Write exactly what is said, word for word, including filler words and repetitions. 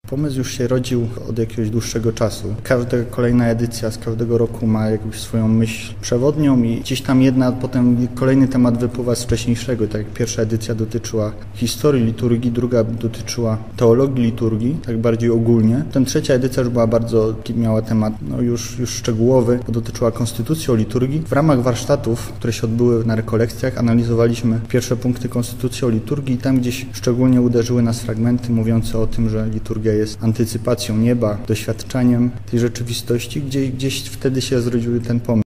Pomysł już się rodził od jakiegoś dłuższego czasu. Każda kolejna edycja z każdego roku ma jakąś swoją myśl przewodnią i gdzieś tam jedna, potem kolejny temat wypływa z wcześniejszego. Tak jak pierwsza edycja dotyczyła historii liturgii, druga dotyczyła teologii liturgii, tak bardziej ogólnie. Potem trzecia edycja już była bardzo, miała temat no już, już szczegółowy, bo dotyczyła konstytucji o liturgii. W ramach warsztatów, które się odbyły na rekolekcjach, analizowaliśmy pierwsze punkty konstytucji o liturgii i tam gdzieś szczególnie uderzyły nas fragmenty mówiące o tym, że liturgia jest antycypacją nieba, doświadczaniem tej rzeczywistości, gdzie gdzieś wtedy się zrodził ten pomysł.